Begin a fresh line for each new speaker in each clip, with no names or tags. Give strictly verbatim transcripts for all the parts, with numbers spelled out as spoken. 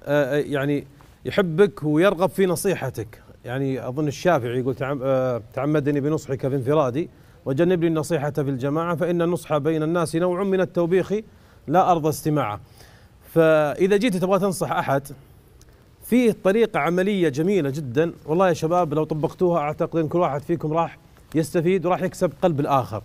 يعني يحبك ويرغب في نصيحتك. يعني أظن الشافعي يقول تعمدني بنصحك في انفرادي وجنبني النصيحة في الجماعة فإن النصح بين الناس نوع من التوبيخ لا أرضى استماعه. فإذا جيت تبغى تنصح أحد فيه طريقة عملية جميلة جدا، والله يا شباب لو طبقتوها أعتقد أن كل واحد فيكم راح يستفيد وراح يكسب قلب الآخر.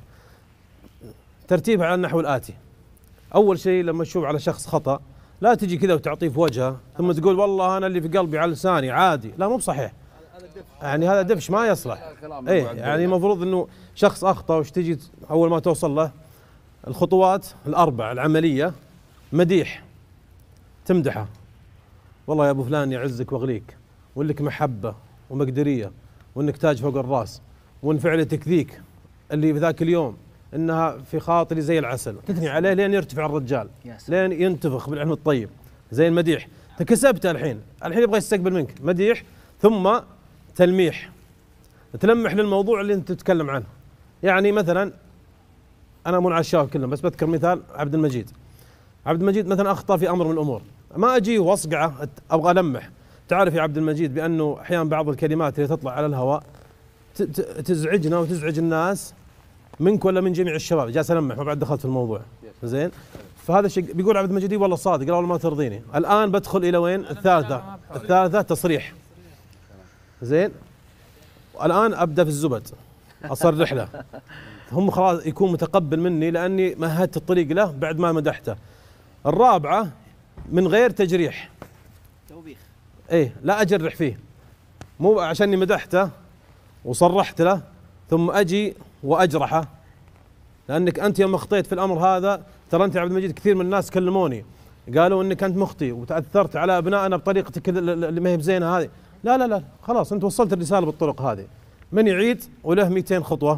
ترتيبها على النحو الآتي: أول شيء لما تشوف على شخص خطأ لا تجي كذا وتعطيه في وجهه ثم تقول والله أنا اللي في قلبي على لساني عادي، لا مو بصحيح. يعني هذا دفش ما يصلح. ايه يعني المفروض انه شخص اخطا وش تجي اول ما توصل له الخطوات الاربع العمليه: مديح، تمدحه، والله يا ابو فلان يعزك واغليك، ولك محبه ومقدريه، وانك تاج فوق الراس، وان فعلتك ذيك اللي في ذاك اليوم انها في خاطري زي العسل، تثني عليه لين يرتفع الرجال، لين ينتفخ بالعلم الطيب زي المديح. تكسبته الحين، الحين يبغى يستقبل منك مديح ثم تلميح، تلمح للموضوع اللي انت تتكلم عنه. يعني مثلا انا مو على الشباب كلهم بس بذكر مثال عبد المجيد. عبد المجيد مثلا اخطا في امر من الامور، ما اجي واصقعه، ابغى المح. تعرف يا عبد المجيد بانه احيانا بعض الكلمات اللي تطلع على الهواء تزعجنا وتزعج الناس منك ولا من جميع الشباب. جالس المح وبعد دخلت في الموضوع زين. فهذا الشيء بيقول عبد المجيد والله صادق، قال والله ما ترضيني. الان بدخل الى وين؟ الثالثه. الثالثه تصريح زين. الآن أبدأ في الزبد أصرح له، هم خلاص يكون متقبل مني لأني مهدت الطريق له بعد ما مدحته. الرابعة من غير تجريح، توبيخ. إيه لا أجرح فيه، مو عشاني مدحته وصرحت له ثم أجي وأجرحه، لأنك أنت يوم أخطيت في الأمر هذا ترى أنت يا عبد المجيد كثير من الناس كلموني قالوا أنك أنت مخطئ وتأثرت على أبنائنا بطريقتك اللي ما هي بزينة هذه. لا لا لا خلاص انت وصلت الرساله بالطرق هذه. من يعيد وله مئتين خطوه.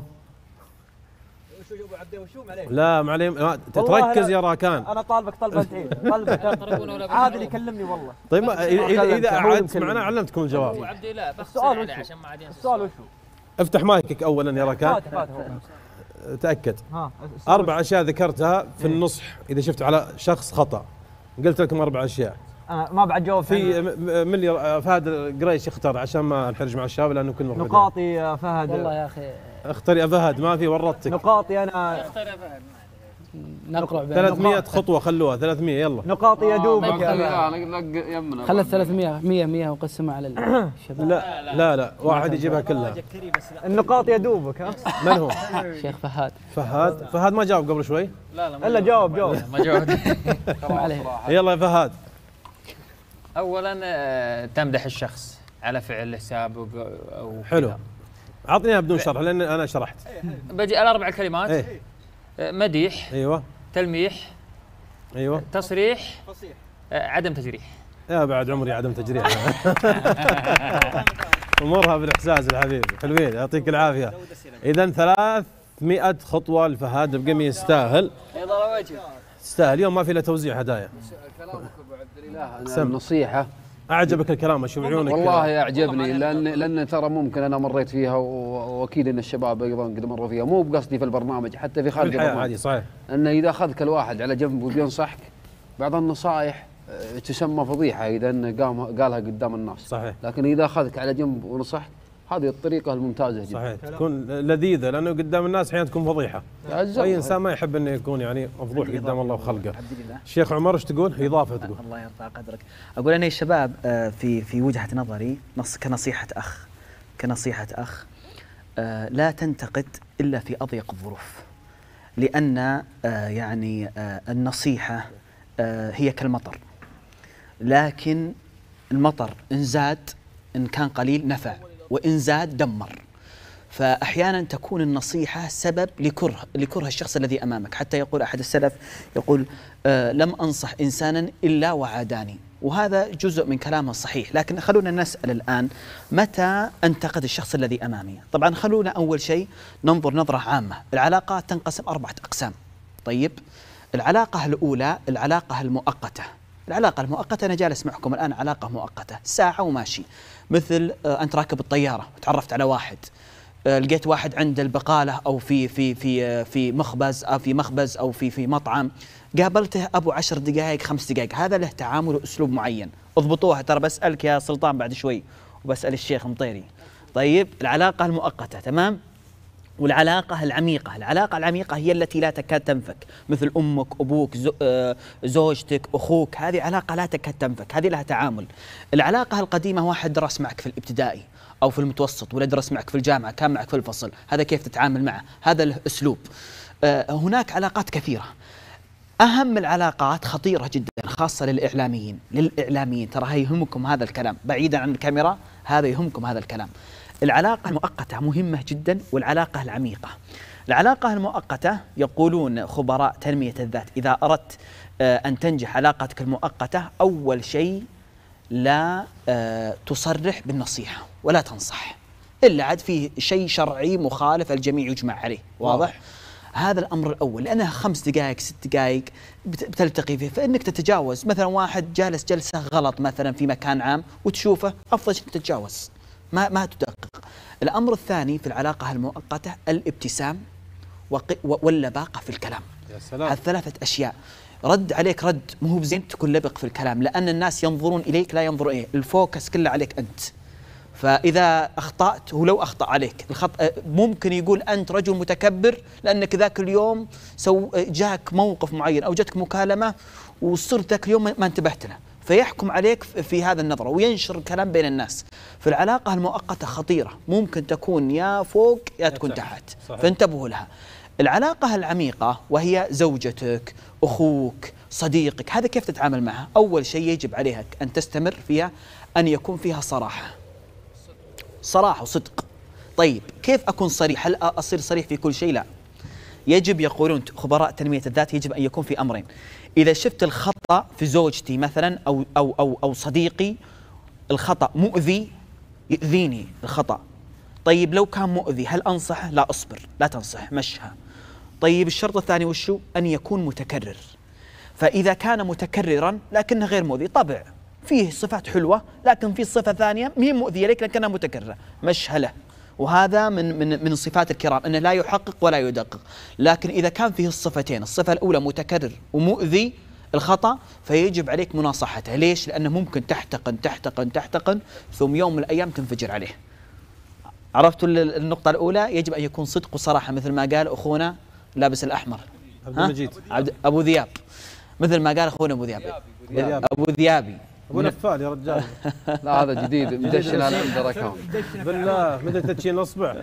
وشو ابو عبد وشو معليم؟ لا معليم تركز يا راكان.
انا طالبك طلبه تعيد، طالبك عادل يكلمني والله.
طيب اذا اذا قعدت معنا علمتكم الجواب.
ابو عبد لا السؤال عشان ما عاد ينسى.
السؤال وشو؟
افتح مايكك اولا يا راكان.
فاتح فاتح
تاكد. ها اربع اشياء ذكرتها في النصح اذا شفت على شخص خطا. قلت لكم اربع اشياء.
أنا ما بعد جاوب.
في من اللي فهد القريش اختار عشان ما نحرج مع الشباب لانه كل مره
نقاطي يا فهد.
والله يا اخي
اختار يا فهد ما في ورطتك.
نقاطي انا
اختار يا فهد. نقرع بين
ثلاثمئة خطوه خلوها ثلاثمئة يلا.
نقاطي يا دوبك
يا خلت ثلاثمئة مئة مئة وقسمها على الشباب.
لا لا لا واحد يجيبها كلها.
النقاط يا دوبك. ها
من هو؟
شيخ فهد.
فهد فهد ما جاوب قبل شوي؟
لا لا
الا جاوب جاوب
ما جاوب.
يلا يا فهد.
اولا تمدح الشخص على فعل سابق او
حلو. اعطنيها بدون شرح لان انا شرحت.
بجي الاربع كلمات.
ايه؟
مديح.
ايوه.
تلميح.
ايوه.
تصريح. عدم تجريح.
يا بعد عمري عدم تجريح. امورها بالاحساس الحبيبي. حلوين يعطيك العافيه. اذا ثلاثمئة خطوه لفهد بقم يستاهل.
يضل وجهك.
تستاهل. اليوم ما في الا توزيع هدايا.
كلامك ابو عبد الاله النصيحه.
اعجبك الكلام اشوف عيونك؟
والله اعجبني لان لان ترى ممكن انا مريت فيها واكيد ان الشباب ايضا قد مروا فيها، مو بقصدي في البرنامج حتى في خارج البرنامج.
عادي صحيح.
انه اذا اخذك الواحد على جنب وبينصحك بعض النصائح تسمى فضيحه اذا قام قالها قدام الناس.
صحيح.
لكن اذا اخذك على جنب ونصحك هذه الطريقه الممتازه جدا.
صحيح. تكون لذيذه لانه قدام الناس احيانا تكون فضيحه. اي انسان ما يحب انه يكون يعني مفضوح قدام الله وخلقه. الشيخ عمر ايش تقول؟ اضافه تقول.
الله يرفع قدرك. اقول انا يا شباب في في وجهه نظري نص كنصيحه اخ كنصيحه اخ لا تنتقد الا في اضيق الظروف، لان يعني النصيحه هي كالمطر، لكن المطر ان زاد ان كان قليل نفع وإن زاد دمر. فأحيانا تكون النصيحة سبب لكره لكره الشخص الذي أمامك. حتى يقول أحد السلف يقول آه لم أنصح إنسانا إلا وعاداني، وهذا جزء من كلامه الصحيح. لكن خلونا نسأل الآن متى أنتقد الشخص الذي أمامي؟ طبعا خلونا أول شيء ننظر نظرة عامة. العلاقات تنقسم أربعة أقسام. طيب العلاقة الأولى العلاقة المؤقتة. العلاقة المؤقتة أنا جالس معكم الآن علاقة مؤقتة ساعة وماشي، مثل أنت راكب الطيارة وتعرفت على واحد، لقيت واحد عند البقالة أو في في في في مخبز أو في مخبز أو في في مطعم، قابلته ابو عشر دقائق خمس دقائق، هذا له تعامل واسلوب معين، اضبطوها. ترى بسالك يا سلطان بعد شوي وبسال الشيخ مطيري. طيب العلاقه المؤقته تمام، والعلاقة العميقة، العلاقة العميقة هي التي لا تكاد تنفك، مثل أمك، أبوك، زوجتك، أخوك، هذه علاقة لا تكاد تنفك، هذه لها تعامل. العلاقة القديمة واحد درس معك في الابتدائي أو في المتوسط، ولا درس معك في الجامعة، كان معك في الفصل، هذا كيف تتعامل معه، هذا له أسلوب. هناك علاقات كثيرة. أهم العلاقات خطيرة جدا خاصة للإعلاميين، للإعلاميين ترى يهمكم هذا الكلام، بعيدا عن الكاميرا هذا يهمكم هذا الكلام. العلاقة المؤقتة مهمة جدا، والعلاقة العميقة. العلاقة المؤقتة يقولون خبراء تنمية الذات إذا أردت أن تنجح علاقتك المؤقتة، أول شيء لا تصرح بالنصيحة ولا تنصح إلا عاد فيه شيء شرعي مخالف الجميع يجمع عليه، واضح؟ هذا الأمر الأول، لأنها خمس دقائق ست دقائق بتلتقي فيه، فإنك تتجاوز. مثلا واحد جالس جلسة غلط مثلا في مكان عام وتشوفه، أفضل شيء تتجاوز، ما ما تدقق. الأمر الثاني في العلاقة المؤقتة الابتسام واللباقة في الكلام.
يا سلام.
هالثلاثة أشياء رد عليك رد مو بزين تكون لبق في الكلام، لأن الناس ينظرون إليك لا ينظرون إليه، الفوكس كله عليك أنت. فإذا أخطأت هو لو أخطأ عليك الخطأ ممكن يقول أنت رجل متكبر لأنك ذاك اليوم سو جاك موقف معين أو جاتك مكالمة وصرت ذاك اليوم ما انتبهت له، فيحكم عليك في هذا النظرة وينشر الكلام بين الناس. فالعلاقة المؤقتة خطيرة، ممكن تكون يا فوق يا تكون تحت، فانتبهوا لها. العلاقة العميقة وهي زوجتك، أخوك، صديقك، هذا كيف تتعامل معها؟ أول شيء يجب عليك أن تستمر فيها أن يكون فيها صراحة، صراحة وصدق. طيب كيف أكون صريح؟ هل أصير صريح في كل شيء؟ لا، يجب يقولون خبراء تنمية الذات يجب أن يكون في أمرين. إذا شفت الخطأ في زوجتي مثلا أو أو أو أو صديقي، الخطأ مؤذي يؤذيني الخطأ، طيب لو كان مؤذي هل أنصحه؟ لا، أصبر، لا تنصح، مشها. طيب الشرط الثاني وشو؟ أن يكون متكرر. فإذا كان متكررا لكنه غير مؤذي، طبع فيه صفات حلوة لكن في صفة ثانية مي مؤذية لك لكنها متكررة، مشها له. وهذا من من من صفات الكرام، انه لا يحقق ولا يدقق. لكن اذا كان فيه الصفتين، الصفه الاولى متكرر ومؤذي الخطا، فيجب عليك مناصحته. ليش؟ لانه ممكن تحتقن تحتقن تحتقن ثم يوم من الايام تنفجر عليه. عرفتوا النقطه الاولى؟ يجب ان يكون صدق وصراحه، مثل ما قال اخونا لابس الاحمر
عبد المجيد
ابو ذياب، مثل ما قال اخونا ابو ذياب ابو ذيابي
ابو نفال يا رجال.
لا هذا جديد مدشن على الدركان
بالله مدى تدشين اصبع.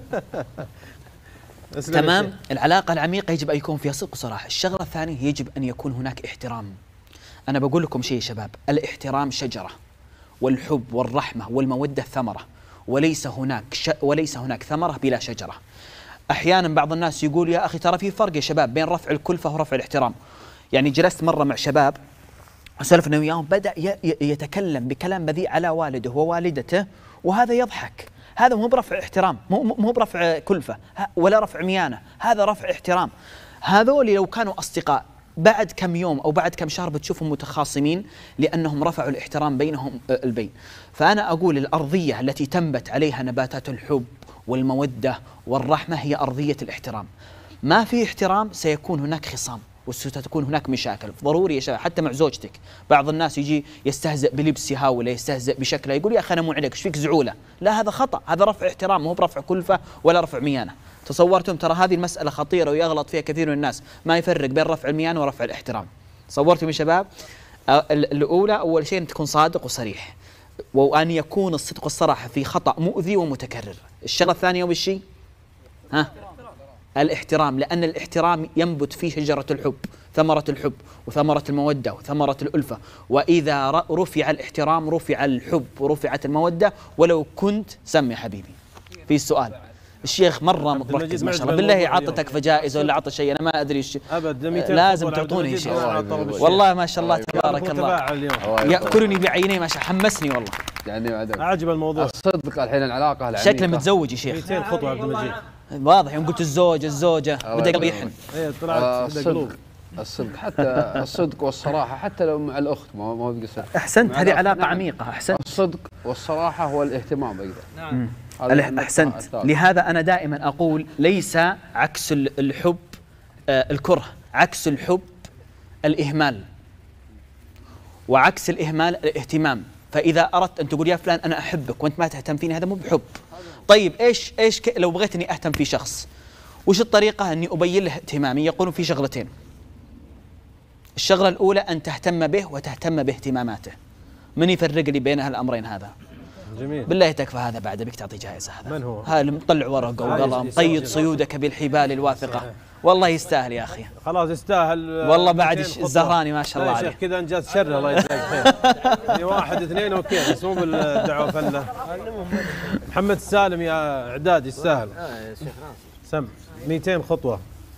تمام. العلاقه العميقه يجب ان يكون فيها صدق وصراحه. الشغله الثانيه يجب ان يكون هناك احترام. انا بقول لكم شيء يا شباب، الاحترام شجره، والحب والرحمه والموده ثمره، وليس هناك ش... وليس هناك ثمره بلا شجره. احيانا بعض الناس يقول يا اخي ترى في فرق يا شباب بين رفع الكلفه ورفع الاحترام. يعني جلست مره مع شباب وسولفنا وياهم، بدأ يتكلم بكلام بذيء على والده ووالدته وهذا يضحك. هذا مو برفع احترام، مو مو برفع كلفة ولا رفع ميانة، هذا رفع احترام. هذول لو كانوا أصدقاء بعد كم يوم أو بعد كم شهر بتشوفهم متخاصمين لأنهم رفعوا الاحترام بينهم البين. فأنا أقول الأرضية التي تنبت عليها نباتات الحب والمودة والرحمة هي أرضية الاحترام. ما في احترام سيكون هناك خصام وستكون هناك مشاكل. ضروري يا شباب حتى مع زوجتك، بعض الناس يجي يستهزئ بلبسها ولا يستهزئ بشكلها، يقول يا اخي انا مو عليك ايش فيك زعوله، لا هذا خطا، هذا رفع احترام مو برفع كلفه ولا رفع ميانه. تصورتم؟ ترى هذه المساله خطيره ويغلط فيها كثير من الناس، ما يفرق بين رفع الميانه ورفع الاحترام. تصورتم يا شباب؟ الاولى اول شيء ان تكون صادق وصريح، وان يكون الصدق والصراحه في خطا مؤذي ومتكرر. الشغله الثانيه وش هي؟ ها؟ الاحترام، لأن الاحترام ينبت فيه شجرة الحب، ثمرة الحب وثمرة المودة وثمرة الألفة. وإذا رفع الاحترام رفع الحب ورفعت المودة. ولو كنت سمي حبيبي في السؤال. الشيخ مرة مركز ما شاء الله، بالله عطتك فجائز ولا عطى شيء أنا ما أدري ايش.
أبد
لازم تعطوني شيء والله ما شاء الله تبارك الله، يأكلني بعيني ما شاء، حمسني والله
يعني.
عجب الموضوع
الصدق الحين العلاقة العميقة.
شكله متزوج يا شيخ.
مئتين خطوة عبد المجيد واضح.
يوم قلت الزوج الزوجة بدأ قلبي يحن.
ايه طلعت
الصدق الصدق حتى الصدق والصراحة حتى لو مع الأخت ما هو بقصر.
أحسنت، هذه علاقة عميقة. أحسنت.
الصدق والصراحة هو الاهتمام أيضا.
نعم. أحسنت. لهذا أنا دائما أقول ليس عكس الحب آه الكره، عكس الحب الإهمال، وعكس الإهمال الاهتمام. فإذا أردت أن تقول يا فلان أنا أحبك وأنت ما تهتم فيني، هذا مو بحب. طيب إيش إيش لو بغيت إني أهتم في شخص، وش الطريقة إني أبين له اهتمامي؟ يقولون في شغلتين. الشغلة الأولى أن تهتم به وتهتم باهتماماته. من يفرق لي بين هالأمرين هذا؟
جميل.
بالله تكفى هذا، بعد بك تعطي جائزة. هذا
من هو؟
هذا مطلع ورقة وقلم، قيد صيودك بالحبال الواثقة. والله يستاهل يا أخي،
خلاص يستاهل.
والله بعد الزهراني ما شاء الله عليه.
يا شيخ كذا انجاز شر، الله يجزاك خير. يعني واحد اثنين اوكي، بس مو بالدعوه فله. محمد السالم يا اعداد يستاهل. سم مئتين خطوه.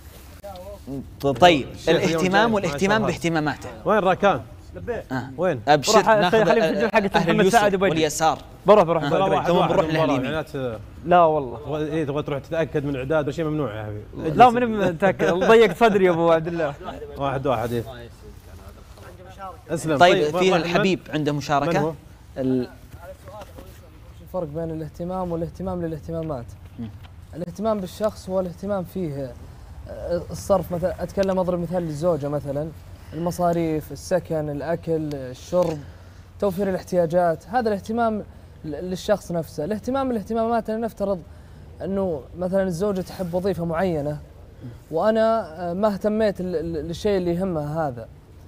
طيب الاهتمام والاهتمام باهتماماته.
وين راكان؟
آه.
وين؟
ابشر ناخذ
خلينا في حقة محمد سعد وبيجي
واليسار.
بروح بروح
بروح
ثم بروح لليمين.
لا والله
ايه تبغى تروح تتاكد من اعداد وشيء ممنوع يا حبيبي.
لا ماني متاكد، ضيقت صدري يا ابو عبد الله.
واحد واحد ايه. اسلم.
طيب, طيب في الحبيب عنده مشاركه.
من هو؟
ال... الفرق بين الاهتمام والاهتمام للاهتمامات. م. الاهتمام بالشخص هو الاهتمام فيه الصرف. مثلا اتكلم اضرب مثال للزوجه، مثلا المصاريف، السكن، الاكل، الشرب، توفير الاحتياجات، هذا الاهتمام للشخص نفسه. الاهتمام الاهتمامات، أنا نفترض أنه مثلا الزوجة تحب وظيفة معينة وأنا ما اهتميت للشيء اللي يهمها هذا،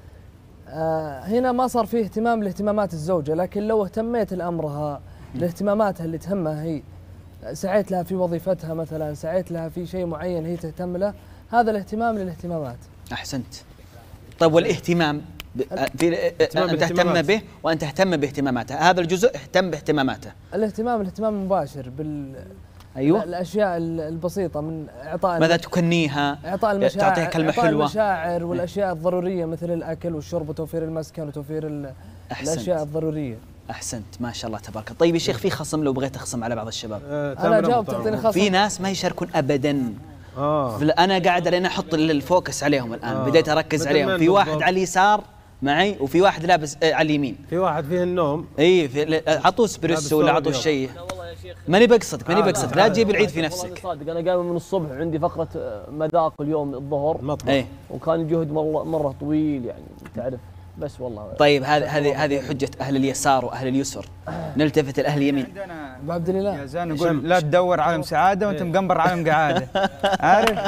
هنا ما صار فيه اهتمام لاهتمامات الزوجة. لكن لو اهتميت لأمرها، لاهتماماتها اللي تهمها هي، سعيت لها في وظيفتها مثلا، سعيت لها في شيء معين هي تهتم له، هذا الاهتمام للاهتمامات.
أحسنت. طيب والاهتمام في أن تهتم به وأن تهتم باهتماماته، هذا الجزء اهتم باهتماماته.
الاهتمام الاهتمام مباشر بال
أيوة.
الأشياء البسيطة، من إعطاء
ماذا تكنيها،
إعطاء المشاعر،
تعطيها كلمة
إعطاء
حلوة،
المشاعر والأشياء الضرورية مثل الأكل والشرب وتوفير المسكن وتوفير الأشياء الضرورية.
أحسنت ما شاء الله تبارك. طيب يا شيخ، في خصم لو بغيت أخصم على بعض الشباب؟
أه أنا جاوب تعطيني خصم.
في ناس ما يشاركون أبدا.
آه.
أنا قاعد لين أحط الفوكس عليهم الآن. آه. بديت أركز عليهم. في واحد على اليسار معي وفي واحد لابس آه على اليمين.
في واحد فيه النوم.
اي عطوه اسبريسو ولا عطوه شيء. لا والله يا شيخ ماني بقصدك ماني بقصدك آه. لا تجيب العيد في نفسك.
صادق انا قايم من الصبح عندي فقره مذاق اليوم الظهر.
ايه.
وكان الجهد مره مره طويل يعني تعرف، بس والله.
طيب هذه هذه هذه حجه اهل اليسار واهل اليسر. نلتفت لاهل اليمين.
ابو عبد الله
يا زين نقول لا تدور عالم سعاده وانت مقنبر عالم قعاده. عارف؟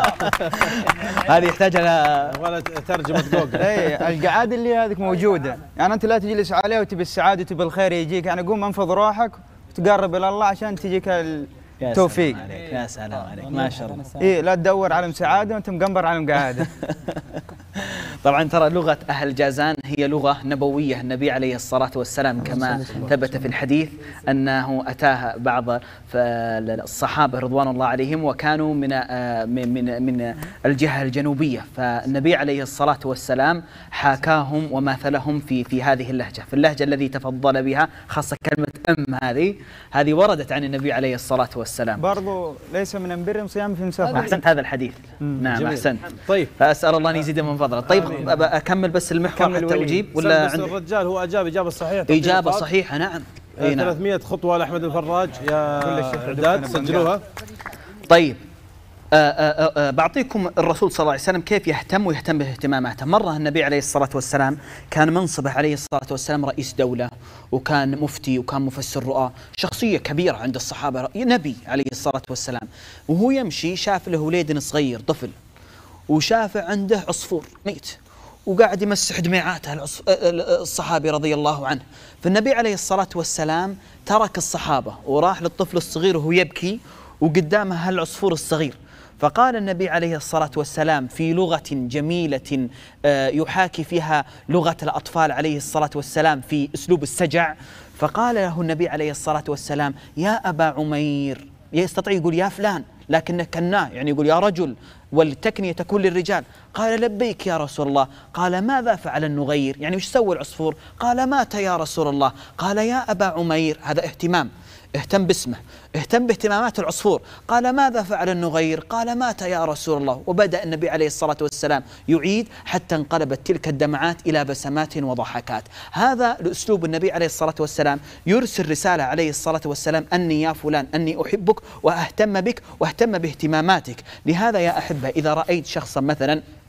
هذه يحتاج لها
ولا ترجمه جوجل.
اي القعاده اللي هذيك موجوده، يعني انت لا تجلس عليه وتبي السعاده وتبي الخير يجيك، يعني قوم انفض روحك وتقرب الى الله عشان تجيك التوفيق.
يا سلام عليك ما شاء الله.
اي لا تدور عالم سعاده وانت مقنبر عالم قعاده.
طبعا ترى لغة أهل جازان هي لغة نبوية. النبي عليه الصلاة والسلام كما ثبت في الحديث أنه أتاها بعض الصحابة رضوان الله عليهم وكانوا من من من الجهة الجنوبية، فالنبي عليه الصلاة والسلام حاكاهم وماثلهم في في هذه اللهجة، في اللهجة الذي تفضل بها، خاصة كلمة أم هذه هذه وردت عن النبي عليه الصلاة والسلام.
برضو ليس من البر صيام في مسافة.
أحسنت هذا الحديث. نعم جميل. أحسنت.
طيب
فأسأل الله أن يزيد من فضله. طيب أكمل بس المحور حتى أجيب ولا
عند الرجال هو أجاب إجابة صحيحة.
إجابة صحيحة نعم.
نعم. ثلاثمئة خطوة لأحمد الفراج يا إعداد سجلوها.
طيب آآ آآ بعطيكم الرسول صلى الله عليه وسلم كيف يهتم ويهتم باهتماماته. مرة النبي عليه الصلاة والسلام كان منصبه عليه الصلاة والسلام رئيس دولة، وكان مفتي، وكان مفسر رؤى، شخصية كبيرة عند الصحابة، نبي عليه الصلاة والسلام. وهو يمشي شاف له وليد صغير طفل، وشاف عنده عصفور ميت وقاعد يمسح دميعاته الصحابي رضي الله عنه. فالنبي عليه الصلاة والسلام ترك الصحابة وراح للطفل الصغير وهو يبكي وقدامه هالعصفور الصغير. فقال النبي عليه الصلاة والسلام في لغة جميلة يحاكي فيها لغة الأطفال عليه الصلاة والسلام في أسلوب السجع، فقال له النبي عليه الصلاة والسلام: يا أبا عمير. يستطيع يقول يا فلان لكنه كناه، يعني يقول يا رجل، والتكنية تكون للرجال. قال لبيك يا رسول الله. قال ماذا فعل النغير؟ يعني وش سوى العصفور؟ قال مات يا رسول الله. قال يا أبا عمير. هذا اهتمام، اهتم باسمه، اهتم باهتمامات العصفور. قال ماذا فعل النغير؟ قال مات يا رسول الله. وبدأ النبي عليه الصلاة والسلام يعيد حتى انقلبت تلك الدمعات إلى بسمات وضحكات. هذا الأسلوب النبي عليه الصلاة والسلام، يرسل رسالة عليه الصلاة والسلام: أني يا فلان أني أحبك وأهتم بك وأهتم باهتماماتك. لهذا يا أحبة إذا رأيت شخصا مثلا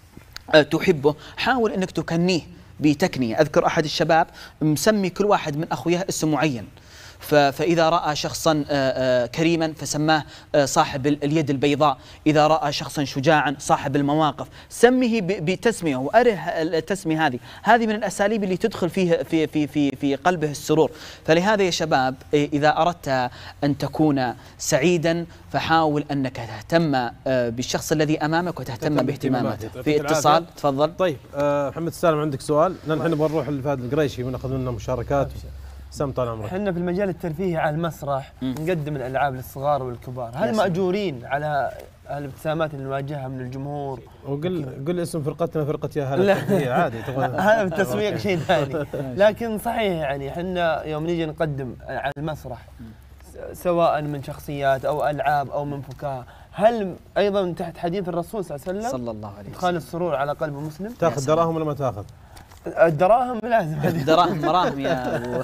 تحبه حاول أنك تكنيه بتكنية. أذكر أحد الشباب مسمي كل واحد من أخوياه اسم معين، فإذا رأى شخصا كريما فسماه صاحب اليد البيضاء، إذا رأى شخصا شجاعا صاحب المواقف، سمه بتسمية وأره التسمية. هذه هذه من الأساليب اللي تدخل فيه في في في في قلبه السرور. فلهذا يا شباب إذا أردت أن تكون سعيدا فحاول أنك تهتم بالشخص الذي أمامك وتهتم باهتماماته. في اتصال تفضل.
طيب محمد السالم عندك سؤال؟ لأن احنا نبغى نروح لفهد القريشي وناخذ منه مشاركات. سم طال عمرك.
احنا في المجال الترفيهي على المسرح م. نقدم الالعاب للصغار والكبار، هل ماجورين على الابتسامات اللي نواجهها من الجمهور؟
وقل قل اسم فرقتنا فرقه يا هلا. هي عادي
هذا بالتسويق شيء ثاني. لكن صحيح يعني احنا يوم نيجي نقدم على المسرح سواء من شخصيات او العاب او من فكاهه، هل ايضا تحت حديث الرسول صلى الله عليه وسلم
صلى الله عليه وسلم
ادخال السرور على قلب المسلم؟
تاخذ دراهم ولا ما تاخذ؟
الدراهم لازم.
الدراهم مراهم يا ابو.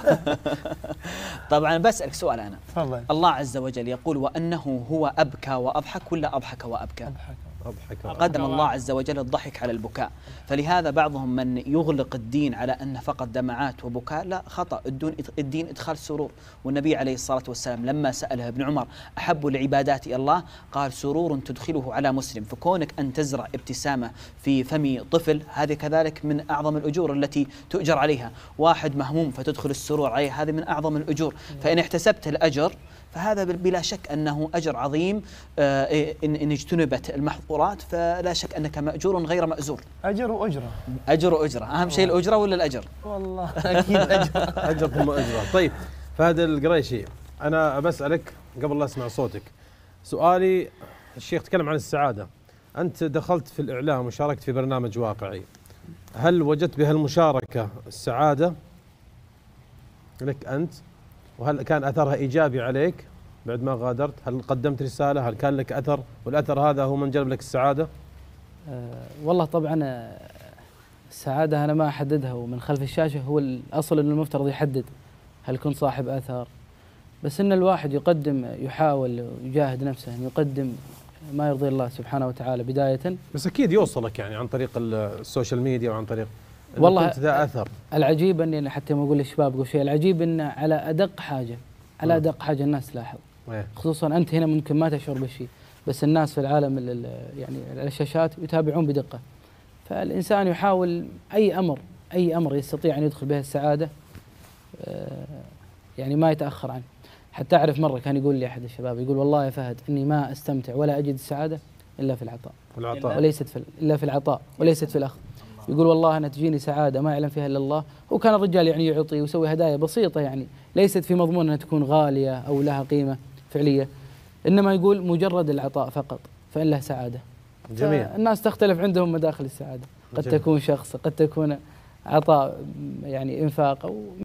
طبعا بسألك سؤال انا.
تفضل.
الله عز وجل يقول وانه هو ابكى واضحك ولا اضحك وابكى؟
اضحك.
أضحك.
قدم الله عز وجل الضحك على البكاء، فلهذا بعضهم من يغلق الدين على أن فقط دمعات وبكاء، لا خطأ. الدين الدين إدخال سرور، والنبي عليه الصلاة والسلام لما سأله ابن عمر أحب العبادات إلى الله قال سرور تدخله على مسلم. فكونك أن تزرع ابتسامة في فم طفل هذه كذلك من أعظم الأجور التي تؤجر عليها. واحد مهموم فتدخل السرور عليه هذه من أعظم الأجور. فإن احتسبت الأجر فهذا بلا شك أنه أجر عظيم. آه إن, إن اجتنبت المحظورات فلا شك أنك مأجور غير مأزور.
أجر وأجرة.
أجر وأجرة. أهم شيء الأجرة ولا الأجر؟
والله أكيد أجر.
أجر ثم أجرة. طيب فهد القريشي، أنا بسألك قبل لا أسمع صوتك سؤالي. الشيخ تكلم عن السعادة، أنت دخلت في الإعلام وشاركت في برنامج واقعي، هل وجدت بهالمشاركة السعادة لك أنت؟ وهل كان أثرها إيجابي عليك بعد ما غادرت؟ هل قدمت رسالة؟ هل كان لك أثر والأثر هذا هو من جلب لك السعادة؟
أه والله طبعا السعادة أنا ما أحددها، ومن خلف الشاشة هو الأصل أنه المفترض يحدد هل كنت صاحب أثر. بس إن الواحد يقدم يحاول يجاهد نفسه أن يقدم ما يرضي الله سبحانه وتعالى بداية.
بس أكيد يوصلك يعني عن طريق السوشيال ميديا وعن طريق
والله
كنت ذا أثر.
العجيب أني حتى ما أقول للشباب أقول شيء، العجيب أن على أدق حاجة على أدق حاجة الناس تلاحظ، خصوصا أنت هنا ممكن ما تشعر بالشيء، بس الناس في العالم يعني على الشاشات يتابعون بدقة. فالإنسان يحاول أي أمر أي أمر يستطيع أن يدخل به السعادة يعني ما يتأخر عنه. حتى أعرف مرة كان يقول لي أحد الشباب يقول والله يا فهد إني ما أستمتع ولا أجد السعادة إلا في العطاء،
العطاء.
وليست في إلا في العطاء وليست في الأخذ. يقول والله أنا تجيني سعادة ما يعلم فيها إلا الله. وكان الرجال يعني يعطي ويسوي هدايا بسيطة يعني ليست في مضمون أنها تكون غالية أو لها قيمة فعلية، إنما يقول مجرد العطاء فقط فإن له سعادة.
جميل.
الناس تختلف عندهم مداخل السعادة، قد
جميل.
تكون شخص، قد تكون عطاء يعني إنفاق أو